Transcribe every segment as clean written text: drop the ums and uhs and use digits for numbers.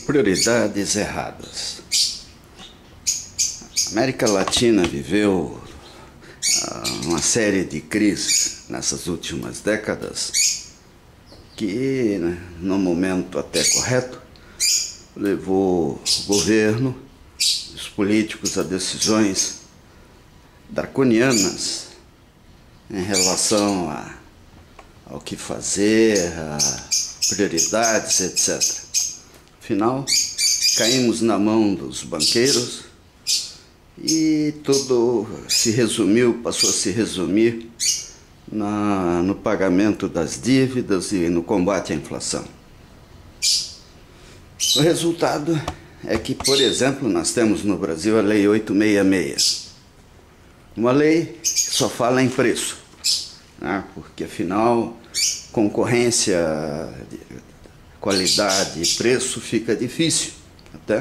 Prioridades erradas. A América Latina viveu uma série de crises nessas últimas décadas que, no momento até correto, levou o governo, os políticos a decisões draconianas em relação ao que fazer, a prioridades, etc. Afinal, caímos na mão dos banqueiros e tudo passou a se resumir no pagamento das dívidas e no combate à inflação. O resultado é que, por exemplo, nós temos no Brasil a Lei 866. Uma lei que só fala em preço, né? Porque, afinal, concorrência, qualidade e preço fica difícil, até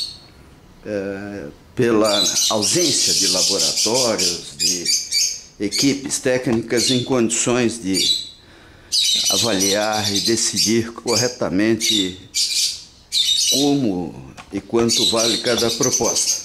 pela ausência de laboratórios, de equipes técnicas em condições de avaliar e decidir corretamente como e quanto vale cada proposta.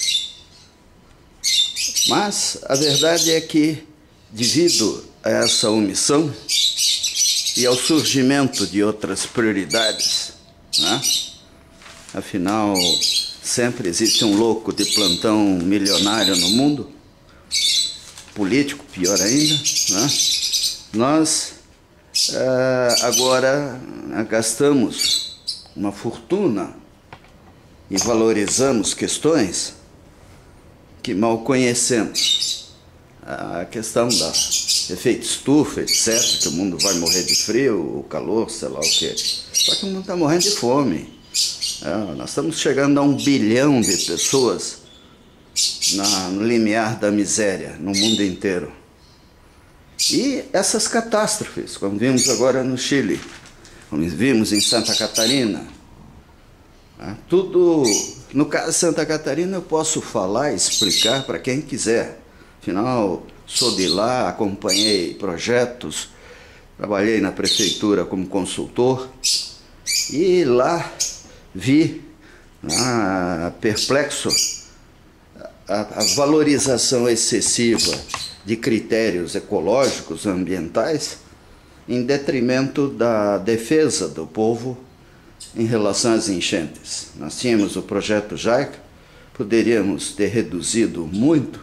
Mas a verdade é que, devido a essa omissão e ao surgimento de outras prioridades, né? Afinal, sempre existe um louco de plantão milionário no mundo, político, pior ainda, né? Nós agora gastamos uma fortuna e valorizamos questões que mal conhecemos. A questão da efeito estufa, etc., que o mundo vai morrer de frio, o calor, sei lá o quê. Só que o mundo está morrendo de fome. Nós estamos chegando a 1 bilhão de pessoas no limiar da miséria, no mundo inteiro. E essas catástrofes, como vimos agora no Chile, como vimos em Santa Catarina, tudo, no caso de Santa Catarina, eu posso falar e explicar para quem quiser. Afinal, sou de lá, acompanhei projetos, trabalhei na prefeitura como consultor e lá vi, perplexo, a valorização excessiva de critérios ecológicos, ambientais, em detrimento da defesa do povo em relação às enchentes. Nós tínhamos o projeto JAICA, poderíamos ter reduzido muito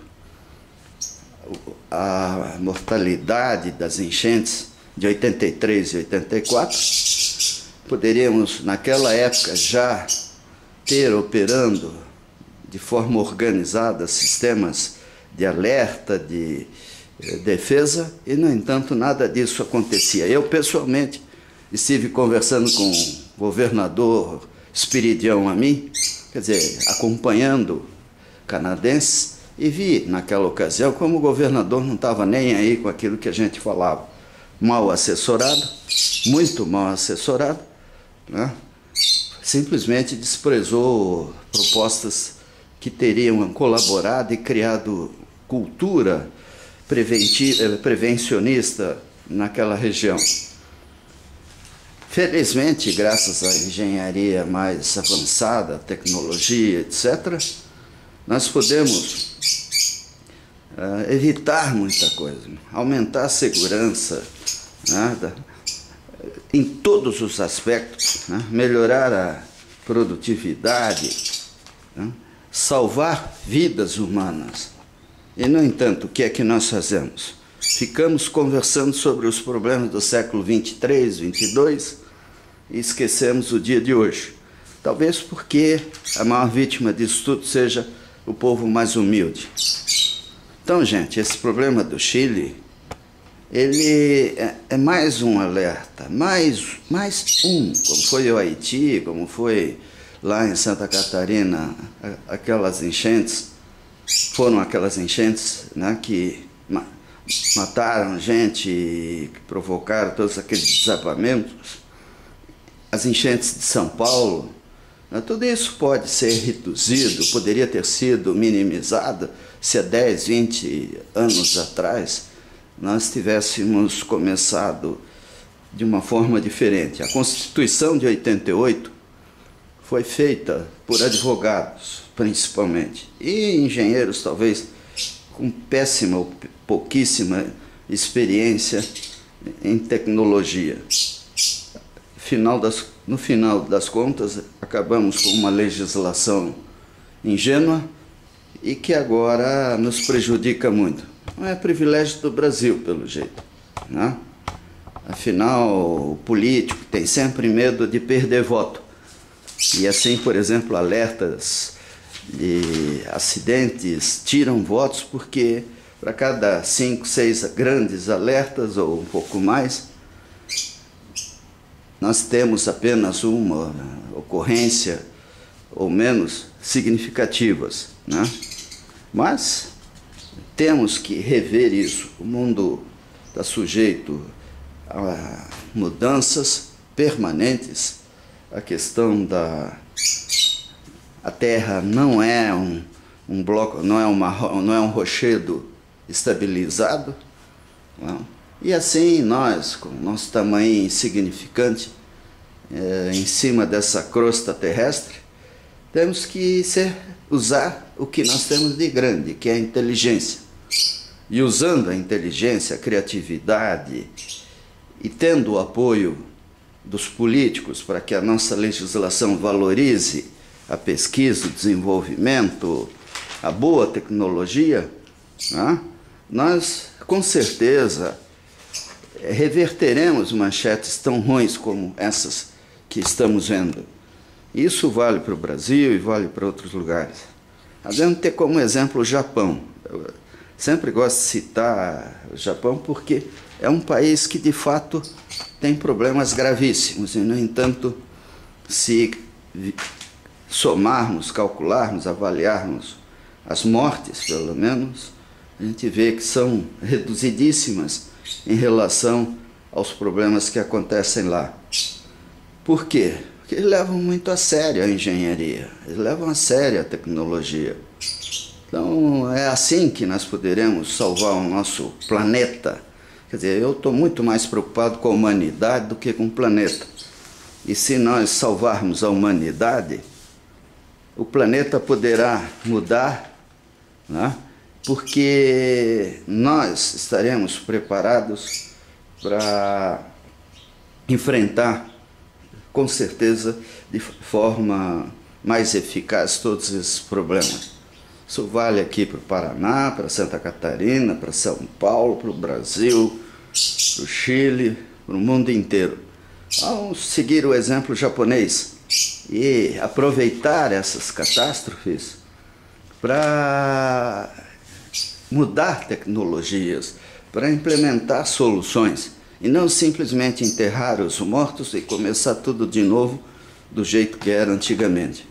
a mortalidade das enchentes de 83 e 84, poderíamos naquela época já ter operando de forma organizada sistemas de alerta, de defesa, e no entanto nada disso acontecia. Eu pessoalmente estive conversando com o governador Espiridião Amin, quer dizer, acompanhando canadenses, e vi naquela ocasião como o governador não estava nem aí com aquilo que a gente falava. Mal assessorado, muito mal assessorado, né? Simplesmente desprezou propostas que teriam colaborado e criado cultura prevencionista naquela região. Felizmente, graças à engenharia mais avançada, tecnologia, etc., nós podemos evitar muita coisa, aumentar a segurança, né, em todos os aspectos, né, melhorar a produtividade, né, salvar vidas humanas. E, no entanto, o que é que nós fazemos? Ficamos conversando sobre os problemas do século 23, 22 e esquecemos o dia de hoje. Talvez porque a maior vítima disso tudo seja o povo mais humilde. Então, gente, esse problema do Chile, ele é mais um alerta, mais um, como foi o Haiti, como foi lá em Santa Catarina, aquelas enchentes, né, que mataram gente, que provocaram todos aqueles desabamentos, as enchentes de São Paulo, né, tudo isso pode ser reduzido, poderia ter sido minimizado se há 10, 20 anos atrás nós tivéssemos começado de uma forma diferente. A Constituição de 88 foi feita por advogados, principalmente, e engenheiros, talvez, com péssima ou pouquíssima experiência em tecnologia. No final das contas, acabamos com uma legislação ingênua e que agora nos prejudica muito. Não é privilégio do Brasil, pelo jeito, né? Afinal, o político tem sempre medo de perder voto. E assim, por exemplo, alertas de acidentes tiram votos porque para cada 5, 6 grandes alertas ou um pouco mais, nós temos apenas uma ocorrência ou menos significativas, né? Mas temos que rever isso. O mundo está sujeito a mudanças permanentes. A questão a Terra não é um bloco, não é um rochedo estabilizado, não. E assim nós, com nosso tamanho insignificante, em cima dessa crosta terrestre, temos que usar o que nós temos de grande, que é a inteligência. E usando a inteligência, a criatividade e tendo o apoio dos políticos para que a nossa legislação valorize a pesquisa, o desenvolvimento, a boa tecnologia, né? Nós, com certeza, reverteremos manchetes tão ruins como essas que estamos vendo. Isso vale para o Brasil e vale para outros lugares. Devemos ter como exemplo o Japão. Eu sempre gosto de citar o Japão porque é um país que, de fato, tem problemas gravíssimos. E, no entanto, se somarmos, calcularmos, avaliarmos as mortes, pelo menos, a gente vê que são reduzidíssimas em relação aos problemas que acontecem lá. Por quê? Porque eles levam muito a sério a engenharia, eles levam a sério a tecnologia. Então, é assim que nós poderemos salvar o nosso planeta. Quer dizer, eu estou muito mais preocupado com a humanidade do que com o planeta. E se nós salvarmos a humanidade, o planeta poderá mudar, né? Porque nós estaremos preparados para enfrentar, com certeza, de forma mais eficaz todos esses problemas. Isso vale aqui para o Paraná, para Santa Catarina, para São Paulo, para o Brasil, para o Chile, para o mundo inteiro. Vamos seguir o exemplo japonês e aproveitar essas catástrofes para mudar tecnologias, para implementar soluções e não simplesmente enterrar os mortos e começar tudo de novo do jeito que era antigamente.